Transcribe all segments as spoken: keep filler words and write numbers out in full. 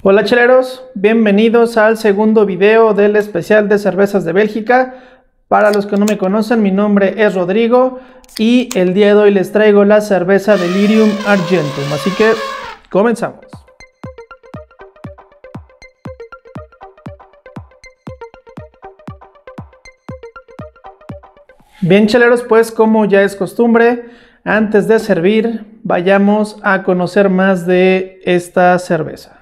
Hola cheleros, bienvenidos al segundo video del especial de cervezas de Bélgica. Para los que no me conocen, mi nombre es Rodrigo y el día de hoy les traigo la cerveza Delirium Argentum, así que comenzamos. Bien cheleros, pues como ya es costumbre, antes de servir, vayamos a conocer más de esta cerveza.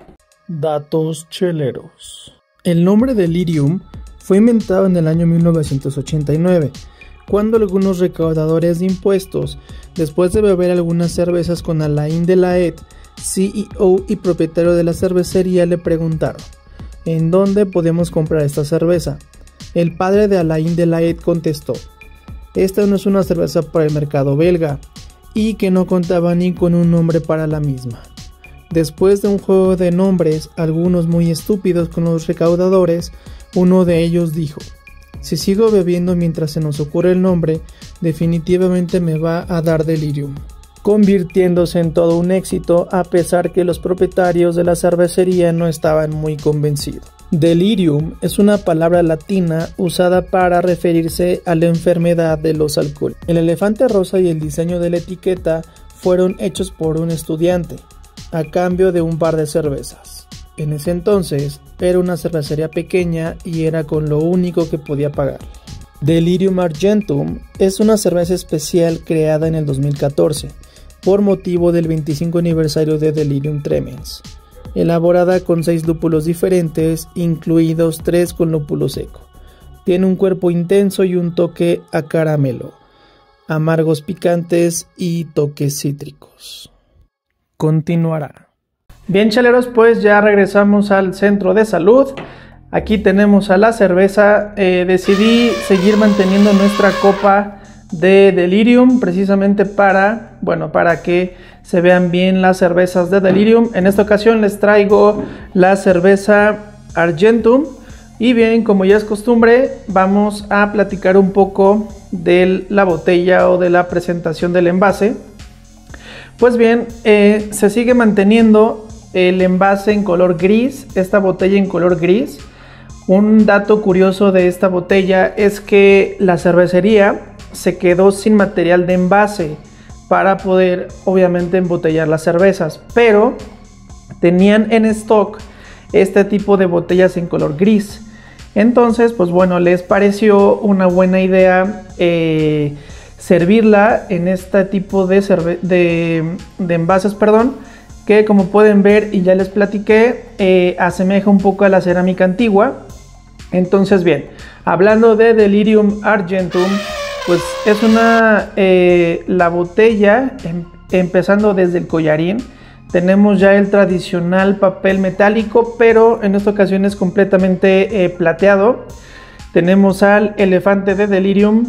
Datos cheleros. El nombre Delirium fue inventado en el año mil novecientos ochenta y nueve, cuando algunos recaudadores de impuestos, después de beber algunas cervezas con Alain Delahaye, C E O y propietario de la cervecería, le preguntaron: ¿en dónde podemos comprar esta cerveza? El padre de Alain Delahaye contestó: esta no es una cerveza para el mercado belga, y que no contaba ni con un nombre para la misma. Después de un juego de nombres, algunos muy estúpidos con los recaudadores, uno de ellos dijo: si sigo bebiendo mientras se nos ocurre el nombre, definitivamente me va a dar delirium, convirtiéndose en todo un éxito a pesar que los propietarios de la cervecería no estaban muy convencidos. Delirium es una palabra latina usada para referirse a la enfermedad de los alcohólicos. El elefante rosa y el diseño de la etiqueta fueron hechos por un estudiante, a cambio de un par de cervezas. En ese entonces era una cervecería pequeña y era con lo único que podía pagar. Delirium Argentum es una cerveza especial creada en el dos mil catorce por motivo del veinticinco aniversario de Delirium Tremens, elaborada con seis lúpulos diferentes, incluidos tres con lúpulo seco. Tiene un cuerpo intenso y un toque a caramelo, amargos picantes y toques cítricos. Continuará. Bien chaleros, pues ya regresamos al centro de salud. Aquí tenemos a la cerveza. Eh, decidí seguir manteniendo nuestra copa de Delirium precisamente para, bueno, para que se vean bien las cervezas de Delirium. En esta ocasión les traigo la cerveza Argentum. Y bien, como ya es costumbre, vamos a platicar un poco de la botella o de la presentación del envase. Pues bien, eh, se sigue manteniendo el envase en color gris, esta botella en color gris. Un dato curioso de esta botella es que la cervecería se quedó sin material de envase para poder obviamente embotellar las cervezas, pero tenían en stock este tipo de botellas en color gris. Entonces, pues bueno, les pareció una buena idea eh, servirla en este tipo de, de, de envases, perdón, que como pueden ver y ya les platiqué, eh, asemeja un poco a la cerámica antigua. Entonces bien, hablando de Delirium Argentum, pues es una, eh, la botella, em, empezando desde el collarín, tenemos ya el tradicional papel metálico, pero en esta ocasión es completamente eh, plateado. Tenemos al elefante de Delirium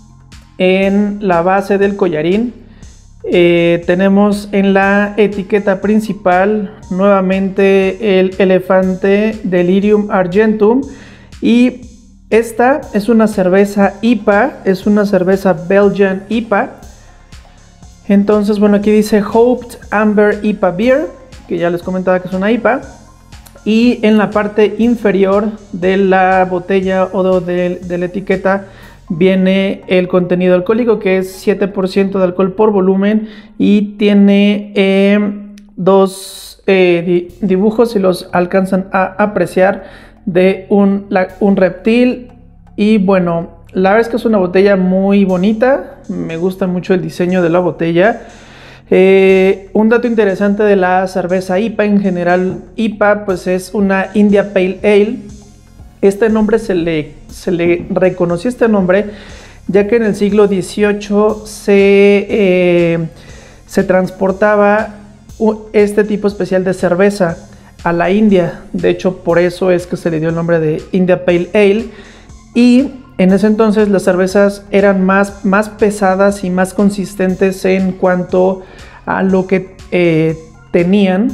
en la base del collarín. Eh, tenemos en la etiqueta principal nuevamente el elefante Delirium Argentum, y esta es una cerveza I P A, es una cerveza Belgian I P A. Entonces bueno, aquí dice Hoped Amber I P A Beer, que ya les comentaba que es una I P A, y en la parte inferior de la botella o de, de la etiqueta viene el contenido alcohólico, que es siete por ciento de alcohol por volumen, y tiene eh, dos eh, dibujos, si los alcanzan a apreciar, de un, la, un reptil. Y bueno, la verdad es que es una botella muy bonita, me gusta mucho el diseño de la botella. Eh, un dato interesante de la cerveza I P A en general, I P A pues es una India Pale Ale. Este nombre se le, se le reconoció este nombre ya que en el siglo dieciocho se, eh, se transportaba este tipo especial de cerveza a la India. De hecho, por eso es que se le dio el nombre de India Pale Ale. Y en ese entonces las cervezas eran más, más pesadas y más consistentes en cuanto a lo que eh, tenían,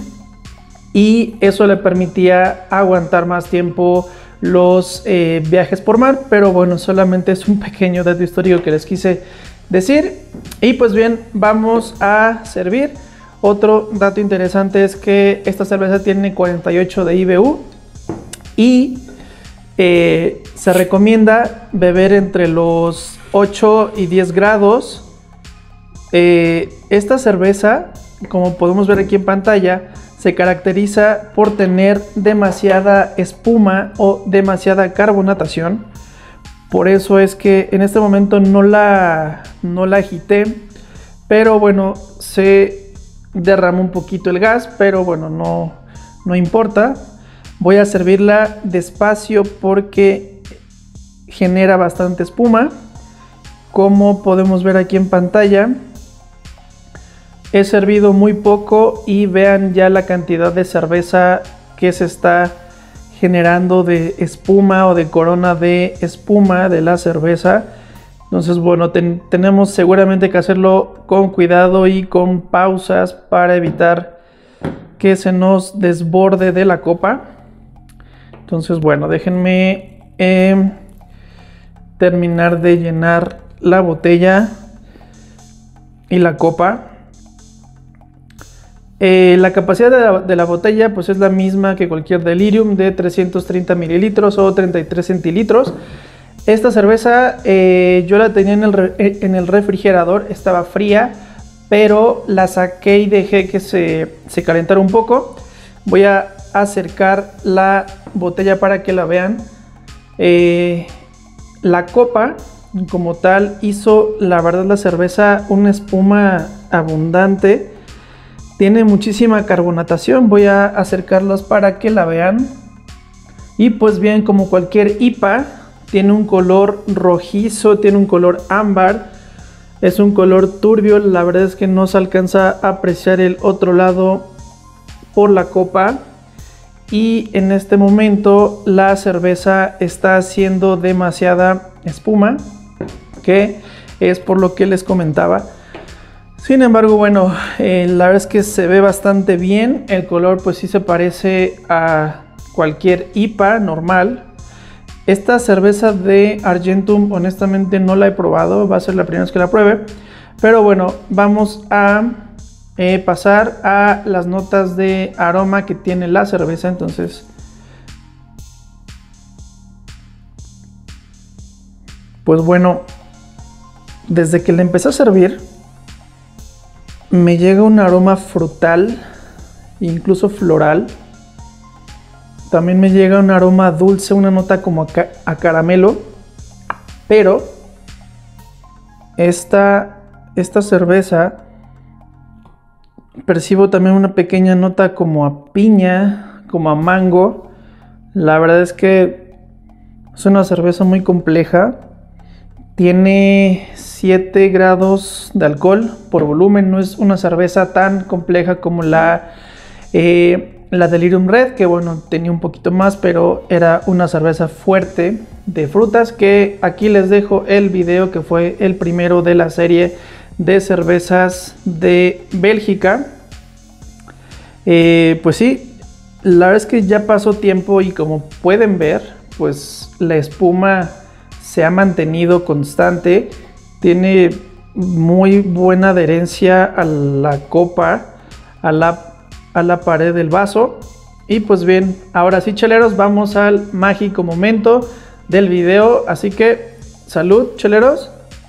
y eso le permitía aguantar más tiempo los eh, viajes por mar. Pero bueno, solamente es un pequeño dato histórico que les quise decir. Y pues bien, vamos a servir. Otro dato interesante es que esta cerveza tiene cuarenta y ocho de I B U y eh, se recomienda beber entre los ocho y diez grados. Eh, esta cerveza, como podemos ver aquí en pantalla, se caracteriza por tener demasiada espuma o demasiada carbonatación. Por eso es que en este momento no la, no la agité, pero bueno, se derramó un poquito el gas, pero bueno, no, no importa. Voy a servirla despacio porque genera bastante espuma. Como podemos ver aquí en pantalla, he servido muy poco y vean ya la cantidad de cerveza que se está generando de espuma o de corona de espuma de la cerveza. Entonces bueno, ten, tenemos seguramente que hacerlo con cuidado y con pausas para evitar que se nos desborde de la copa. Entonces bueno, déjenme eh, terminar de llenar la botella y la copa. Eh, la capacidad de la, de la botella pues es la misma que cualquier delirium, de trescientos treinta mililitros o treinta y tres centilitros. Esta cerveza eh, yo la tenía en el, re, en el refrigerador, estaba fría, pero la saqué y dejé que se, se calentara un poco. Voy a acercar la botella para que la vean. Eh, la copa como tal hizo, la verdad, la cerveza una espuma abundante. Tiene muchísima carbonatación. Voy a acercarlos para que la vean. Y pues bien, como cualquier I P A, tiene un color rojizo, tiene un color ámbar. Es un color turbio. La verdad es que no se alcanza a apreciar el otro lado por la copa. Y en este momento la cerveza está haciendo demasiada espuma, que es por lo que les comentaba. Sin embargo, bueno, eh, la verdad es que se ve bastante bien. El color pues sí se parece a cualquier I P A normal. Esta cerveza de Argentum honestamente no la he probado, va a ser la primera vez que la pruebe. Pero bueno, vamos a eh, pasar a las notas de aroma que tiene la cerveza. Entonces, pues bueno, desde que la empecé a servir, me llega un aroma frutal, incluso floral. También me llega un aroma dulce, una nota como a, ca a caramelo. Pero esta, esta cerveza percibo también una pequeña nota como a piña, como a mango. La verdad es que es una cerveza muy compleja. Tiene siete grados de alcohol por volumen. No es una cerveza tan compleja como la, eh, la Delirium Red, que bueno, tenía un poquito más, pero era una cerveza fuerte de frutas, que aquí les dejo el video, que fue el primero de la serie de cervezas de Bélgica. Eh, pues sí, la verdad es que ya pasó tiempo y como pueden ver, pues la espuma se ha mantenido constante. Tiene muy buena adherencia a la copa, a la, a la pared del vaso. Y pues bien, ahora sí, cheleros, vamos al mágico momento del video. Así que, salud, cheleros.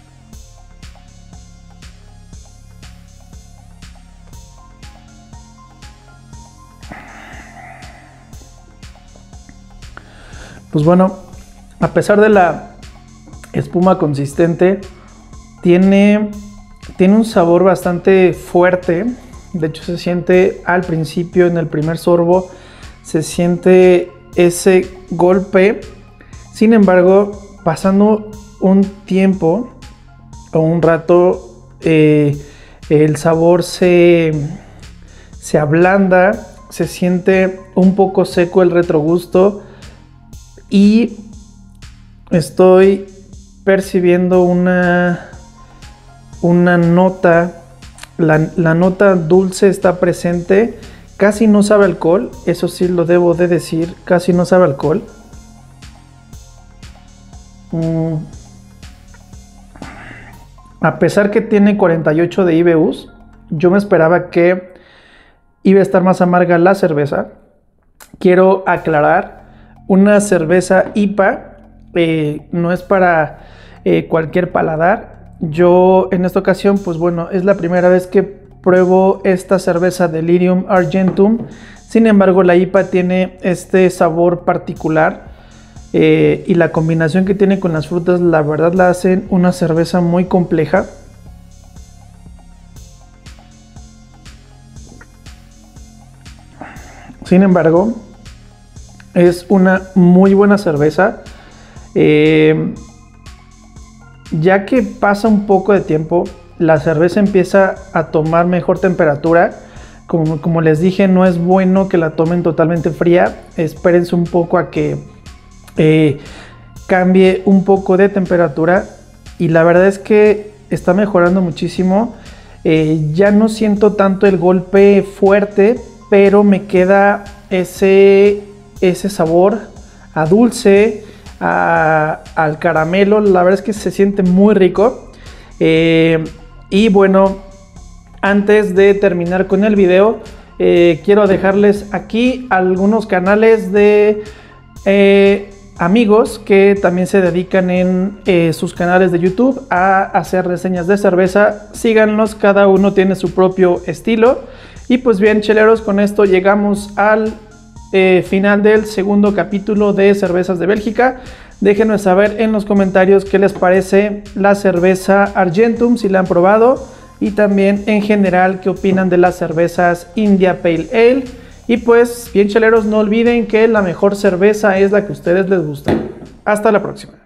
Pues bueno, a pesar de la espuma consistente, tiene, tiene un sabor bastante fuerte. De hecho, se siente al principio, en el primer sorbo, se siente ese golpe. Sin embargo, pasando un tiempo o un rato, eh, el sabor se, se ablanda, se siente un poco seco el retrogusto y estoy percibiendo una, una nota, la, la nota dulce está presente, casi no sabe alcohol, eso sí lo debo de decir, casi no sabe alcohol. Mm. A pesar que tiene cuarenta y ocho de I B Us, yo me esperaba que iba a estar más amarga la cerveza. Quiero aclarar, una cerveza I P A eh, no es para eh, cualquier paladar. Yo en esta ocasión, pues bueno, es la primera vez que pruebo esta cerveza Delirium Argentum. Sin embargo, la I P A tiene este sabor particular eh, y la combinación que tiene con las frutas, la verdad la hacen una cerveza muy compleja. Sin embargo, es una muy buena cerveza. Eh, ya que pasa un poco de tiempo, la cerveza empieza a tomar mejor temperatura. Como, como les dije, no es bueno que la tomen totalmente fría. Espérense un poco a que eh, cambie un poco de temperatura. Y la verdad es que está mejorando muchísimo. Eh, ya no siento tanto el golpe fuerte, pero me queda ese, ese sabor a dulce, a, al caramelo. La verdad es que se siente muy rico. Eh, y bueno, antes de terminar con el video, eh, quiero dejarles aquí algunos canales de eh, amigos que también se dedican en eh, sus canales de YouTube a hacer reseñas de cerveza. Síganlos, cada uno tiene su propio estilo. Y pues bien, cheleros, con esto llegamos al eh, final del segundo capítulo de Cervezas de Bélgica. Déjenos saber en los comentarios qué les parece la cerveza Argentum, si la han probado, y también en general qué opinan de las cervezas India Pale Ale. Y pues bien, cheleros, no olviden que la mejor cerveza es la que a ustedes les gusta. Hasta la próxima.